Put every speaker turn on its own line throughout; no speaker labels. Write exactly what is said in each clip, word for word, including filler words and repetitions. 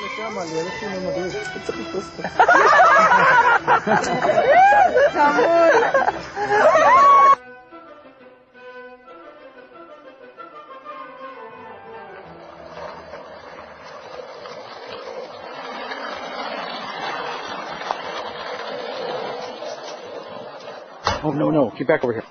Oh, no, no. Get back over here.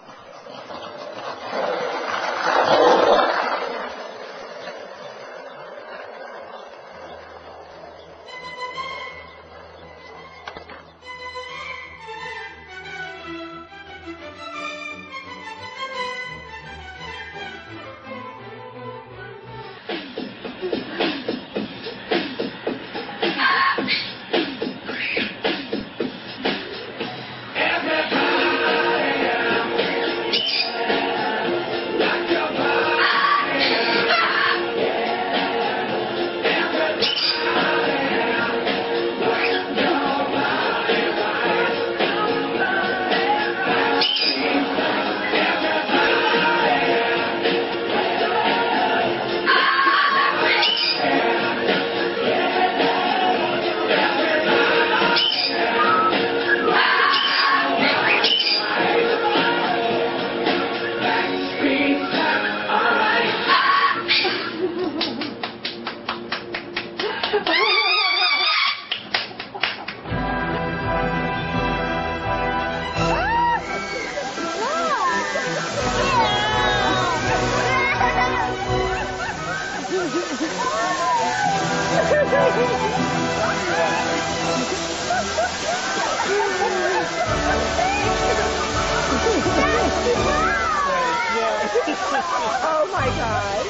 Oh my God.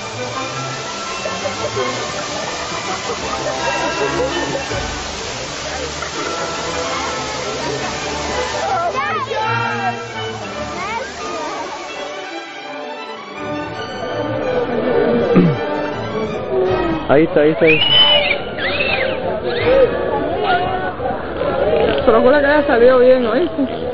Oh my God.
Ahí está, ahí está, ahí.
Procura que haya salido bien, ¿oíste?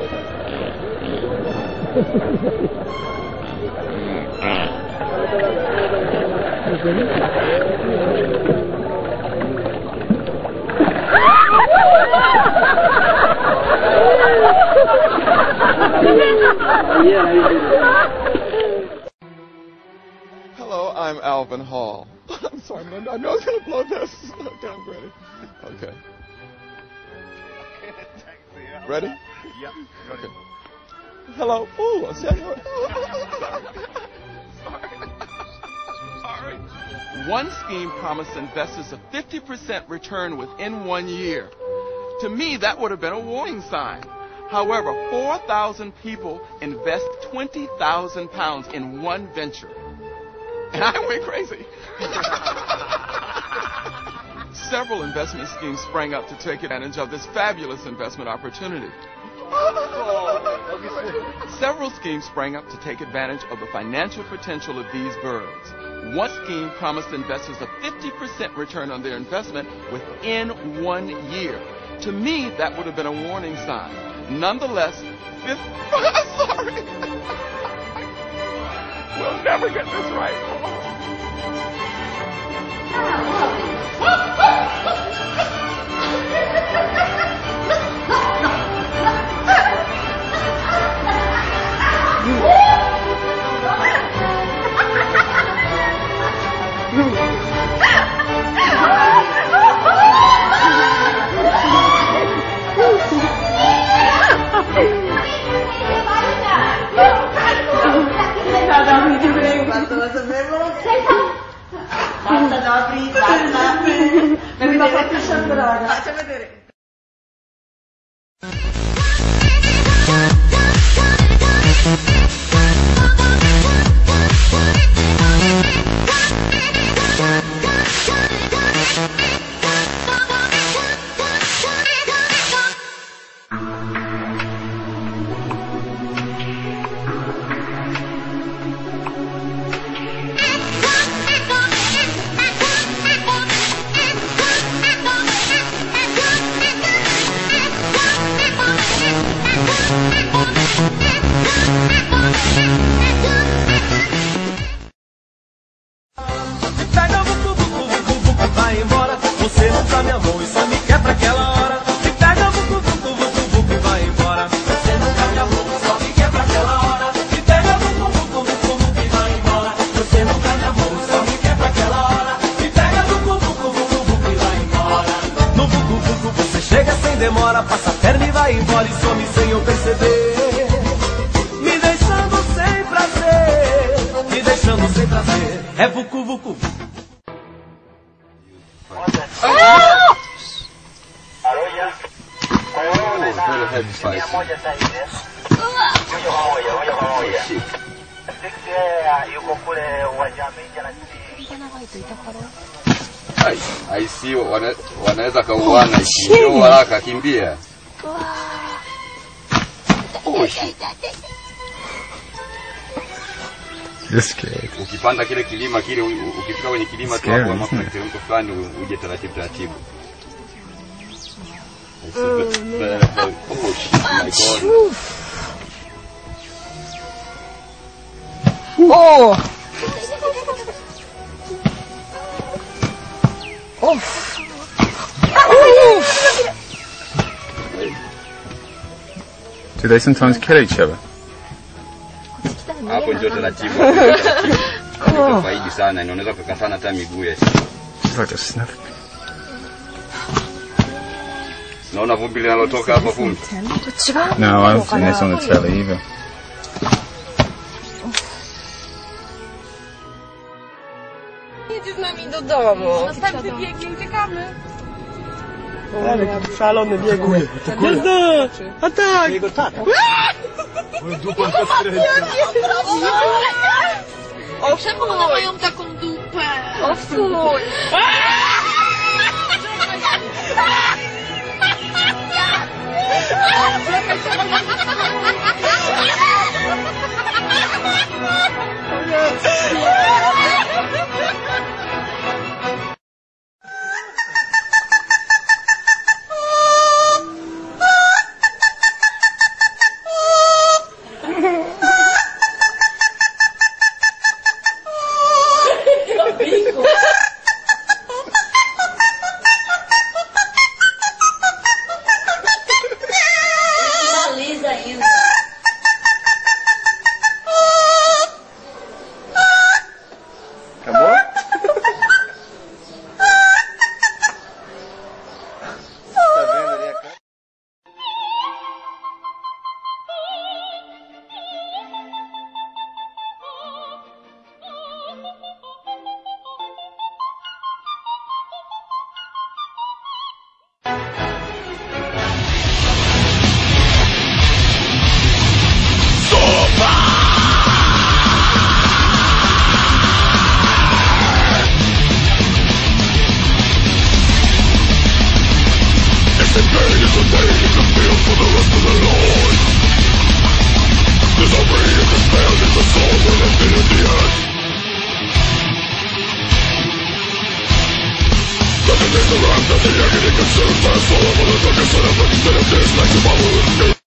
Hello, I'm Alvin Hall. I'm sorry, I know I was going to blow this. Okay, I'm ready. Okay. Ready?
Yep.
Okay. Hello. Ooh, I said Sorry. One scheme promised investors a fifty percent return within one year. To me, that would have been a warning sign. However, four thousand people invest twenty thousand pounds in one venture. And I went crazy. Several investment schemes sprang up to take advantage of this fabulous investment opportunity. Several schemes sprang up to take advantage of the financial potential of these birds. One scheme promised investors a fifty percent return on their investment within one year. To me, that would have been a warning sign. Nonetheless, this... Sorry. We'll never get this right.
Faccia vedere.
Vai embora.
na minha mão e só me quer pra aquela hora. Me pega, vucu, vucu, vucu, vucu e vai embora. Você nunca me amou, só me quer pra aquela hora. Me pega, vucu, vucu, vucu, vucu e vai embora. Você nunca me amou, só me quer pra aquela hora. Me pega, vucu, vucu, vucu, vucu e vai embora. No vucu, vucu você chega sem demora, passa a perna e vai embora e some sem eu perceber. Me deixando sem prazer, me deixando sem prazer. É vucu, vucu, vucu.
I see wana, wanaweza kauana ikiwa haraka kimbia. Oh shit.
You're scared.
Ukipanda kile kilima kile ukifika kwenye kilima tu hapo ama mteremko fulani uje taratibu taratibu. Oh shit, my God.
Oh! Oh!
Do they sometimes kill each other?
Hapo ndio taratibu. Kwa faidi sana, inaweza kukatana hata miguu ya.
It's like a sniff.
Naona vumbi linalotoka hapa vumbi.
No, I haven't seen this on the telly either.
Jedzie z nami do domu.
Następny biegnie, uciekamy.
Ale jaki szalony biegły. Jazda! A tak! Jego tak. Dupa to skręca.
O, czemu one mają taką dupę?
O fuj!
Nothing is around, nothing agony concerns my soul. I'm on the darkest side of the instead of this, like the bubble.